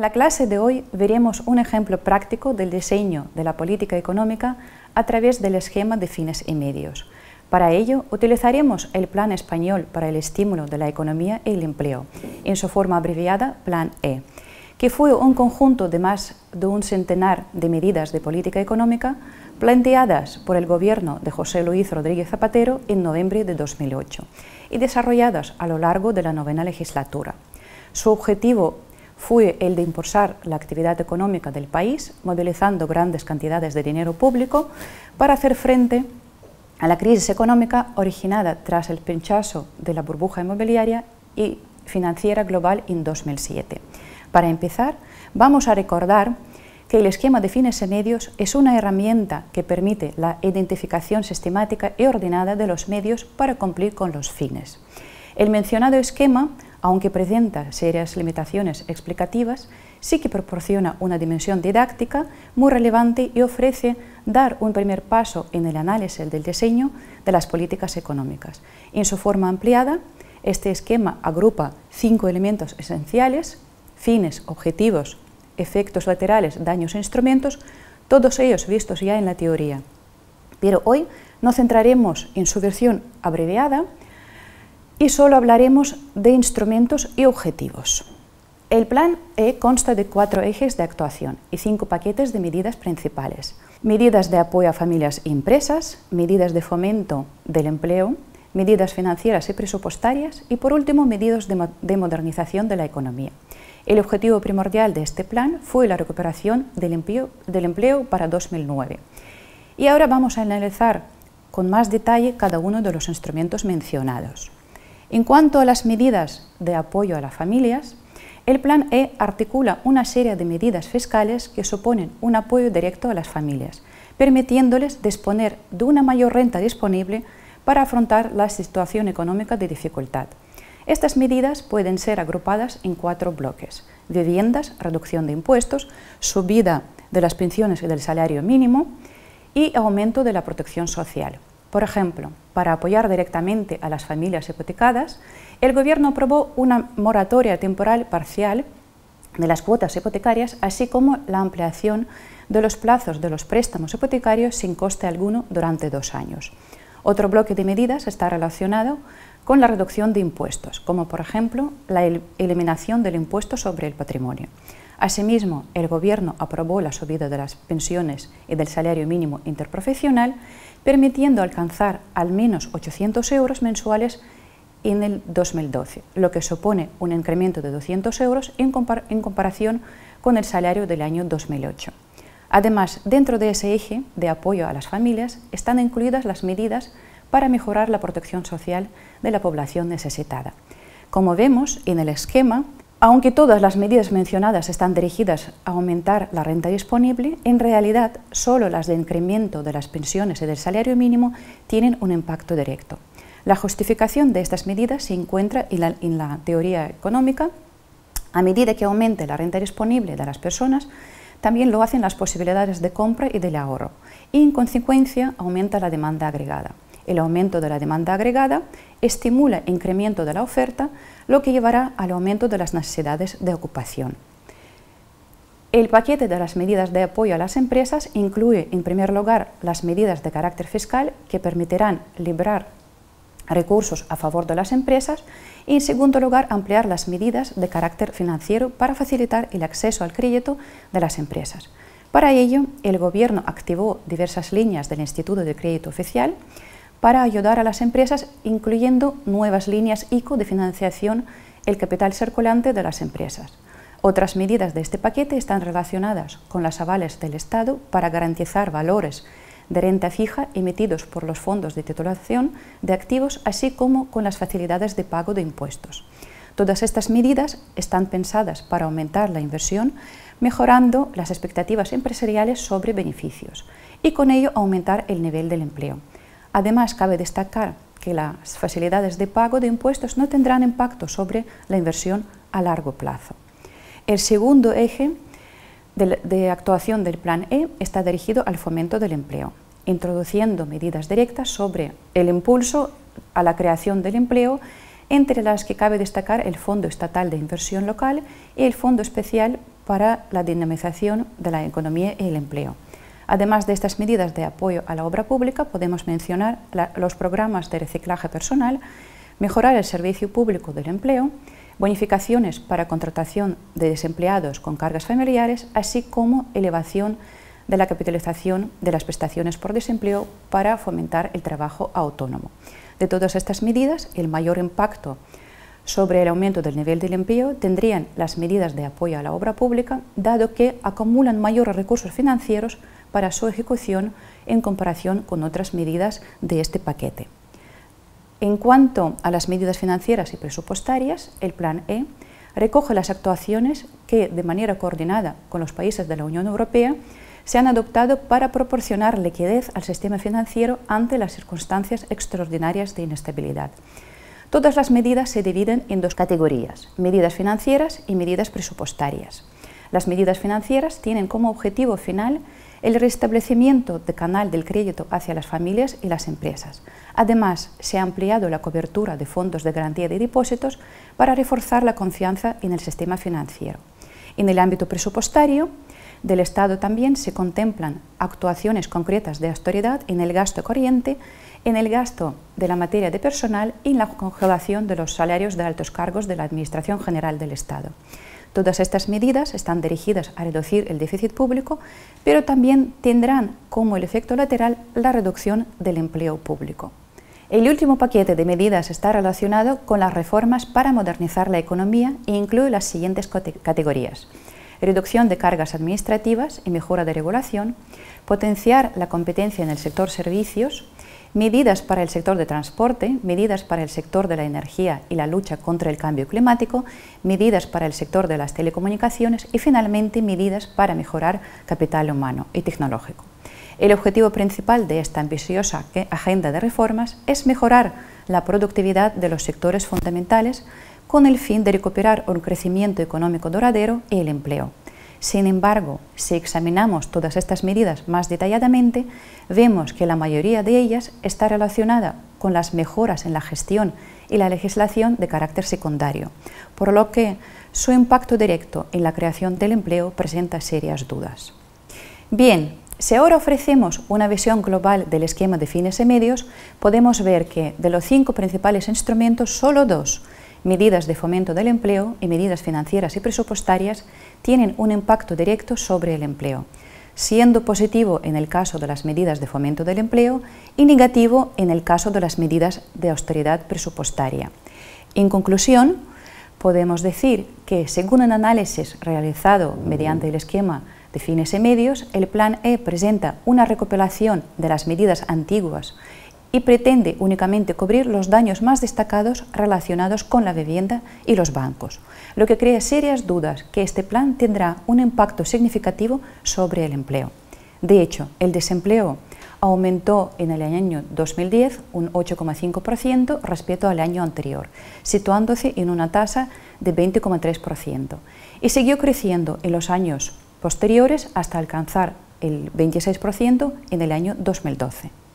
la clase de hoy veremos un ejemplo práctico del diseño de la política económica a través del esquema de fines y medios. Para ello, utilizaremos el Plan Español para el Estímulo de la Economía y el Empleo, en su forma abreviada Plan E, que fue un conjunto de más de un centenar de medidas de política económica planteadas por el gobierno de José Luis Rodríguez Zapatero en noviembre de 2008 y desarrolladas a lo largo de la novena legislatura. Su objetivo fue el de impulsar la actividad económica del país, movilizando grandes cantidades de dinero público para hacer frente a la crisis económica originada tras el pinchazo de la burbuja inmobiliaria y financiera global en 2007. Para empezar, vamos a recordar que el esquema de fines y medios es una herramienta que permite la identificación sistemática y ordenada de los medios para cumplir con los fines. El mencionado esquema, aunque presenta serias limitaciones explicativas, sí que proporciona una dimensión didáctica muy relevante y ofrece dar un primer paso en el análisis del diseño de las políticas económicas. En su forma ampliada, este esquema agrupa 5 elementos esenciales: fines, objetivos, efectos laterales, daños e instrumentos, todos ellos vistos ya en la teoría. Pero hoy nos centraremos en su versión abreviada y solo hablaremos de instrumentos y objetivos. El Plan E consta de 4 ejes de actuación y 5 paquetes de medidas principales: medidas de apoyo a familias y empresas, medidas de fomento del empleo, medidas financieras y presupuestarias y, por último, medidas de modernización de la economía. El objetivo primordial de este plan fue la recuperación del empleo para 2009. Y ahora vamos a analizar con más detalle cada uno de los instrumentos mencionados. En cuanto a las medidas de apoyo a las familias, el Plan E articula una serie de medidas fiscales que suponen un apoyo directo a las familias, permitiéndoles disponer de una mayor renta disponible para afrontar la situación económica de dificultad. Estas medidas pueden ser agrupadas en 4 bloques: viviendas, reducción de impuestos, subida de las pensiones y del salario mínimo y aumento de la protección social. Por ejemplo, para apoyar directamente a las familias hipotecadas, el Gobierno aprobó una moratoria temporal parcial de las cuotas hipotecarias, así como la ampliación de los plazos de los préstamos hipotecarios sin coste alguno durante 2 años. Otro bloque de medidas está relacionado con la reducción de impuestos, como por ejemplo la eliminación del impuesto sobre el patrimonio. Asimismo, el Gobierno aprobó la subida de las pensiones y del salario mínimo interprofesional, permitiendo alcanzar al menos 800 euros mensuales en el 2012, lo que supone un incremento de 200 euros en comparación con el salario del año 2008. Además, dentro de ese eje de apoyo a las familias están incluidas las medidas para mejorar la protección social de la población necesitada. Como vemos en el esquema, aunque todas las medidas mencionadas están dirigidas a aumentar la renta disponible, en realidad solo las de incremento de las pensiones y del salario mínimo tienen un impacto directo. La justificación de estas medidas se encuentra en la teoría económica. A medida que aumente la renta disponible de las personas, también lo hacen las posibilidades de compra y del ahorro, y en consecuencia aumenta la demanda agregada. El aumento de la demanda agregada estimula el incremento de la oferta, lo que llevará al aumento de las necesidades de ocupación. El paquete de las medidas de apoyo a las empresas incluye, en primer lugar, las medidas de carácter fiscal que permitirán librar recursos a favor de las empresas y, en segundo lugar, ampliar las medidas de carácter financiero para facilitar el acceso al crédito de las empresas. Para ello, el Gobierno activó diversas líneas del Instituto de Crédito Oficial para ayudar a las empresas, incluyendo nuevas líneas ICO de financiación el capital circulante de las empresas. Otras medidas de este paquete están relacionadas con los avales del Estado para garantizar valores de renta fija emitidos por los fondos de titulación de activos, así como con las facilidades de pago de impuestos. Todas estas medidas están pensadas para aumentar la inversión, mejorando las expectativas empresariales sobre beneficios y con ello aumentar el nivel del empleo. Además, cabe destacar que las facilidades de pago de impuestos no tendrán impacto sobre la inversión a largo plazo. El segundo eje de actuación del Plan E está dirigido al fomento del empleo, introduciendo medidas directas sobre el impulso a la creación del empleo, entre las que cabe destacar el Fondo Estatal de Inversión Local y el Fondo Especial para la dinamización de la economía y el empleo. Además de estas medidas de apoyo a la obra pública, podemos mencionar los programas de reciclaje personal, mejorar el servicio público del empleo, bonificaciones para contratación de desempleados con cargas familiares, así como elevación de la capitalización de las prestaciones por desempleo para fomentar el trabajo autónomo. De todas estas medidas, el mayor impacto sobre el aumento del nivel del empleo tendrían las medidas de apoyo a la obra pública, dado que acumulan mayores recursos financieros para su ejecución en comparación con otras medidas de este paquete. En cuanto a las medidas financieras y presupuestarias, el Plan E recoge las actuaciones que, de manera coordinada con los países de la Unión Europea, se han adoptado para proporcionar liquidez al sistema financiero ante las circunstancias extraordinarias de inestabilidad. Todas las medidas se dividen en dos categorías: medidas financieras y medidas presupuestarias. Las medidas financieras tienen como objetivo final el restablecimiento del canal del crédito hacia las familias y las empresas. Además, se ha ampliado la cobertura de fondos de garantía de depósitos para reforzar la confianza en el sistema financiero. En el ámbito presupuestario del Estado también se contemplan actuaciones concretas de austeridad en el gasto corriente, en el gasto de la materia de personal y en la congelación de los salarios de altos cargos de la Administración General del Estado. Todas estas medidas están dirigidas a reducir el déficit público, pero también tendrán como el efecto lateral la reducción del empleo público. El último paquete de medidas está relacionado con las reformas para modernizar la economía e incluye las siguientes categorías: reducción de cargas administrativas y mejora de regulación, potenciar la competencia en el sector servicios, medidas para el sector de transporte, medidas para el sector de la energía y la lucha contra el cambio climático, medidas para el sector de las telecomunicaciones y, finalmente, medidas para mejorar capital humano y tecnológico. El objetivo principal de esta ambiciosa agenda de reformas es mejorar la productividad de los sectores fundamentales con el fin de recuperar un crecimiento económico duradero y el empleo. Sin embargo, si examinamos todas estas medidas más detalladamente, vemos que la mayoría de ellas está relacionada con las mejoras en la gestión y la legislación de carácter secundario, por lo que su impacto directo en la creación del empleo presenta serias dudas. Bien, si ahora ofrecemos una visión global del esquema de fines y medios, podemos ver que de los 5 principales instrumentos, solo 2, medidas de fomento del empleo y medidas financieras y presupuestarias, tienen un impacto directo sobre el empleo, siendo positivo en el caso de las medidas de fomento del empleo y negativo en el caso de las medidas de austeridad presupuestaria. En conclusión, podemos decir que, según un análisis realizado mediante el esquema de fines y medios, el Plan E presenta una recopilación de las medidas antiguas y pretende únicamente cubrir los daños más destacados relacionados con la vivienda y los bancos, lo que crea serias dudas que este plan tendrá un impacto significativo sobre el empleo. De hecho, el desempleo aumentó en el año 2010 un 8,5% respecto al año anterior, situándose en una tasa de 20,3%, y siguió creciendo en los años posteriores hasta alcanzar el 26% en el año 2012.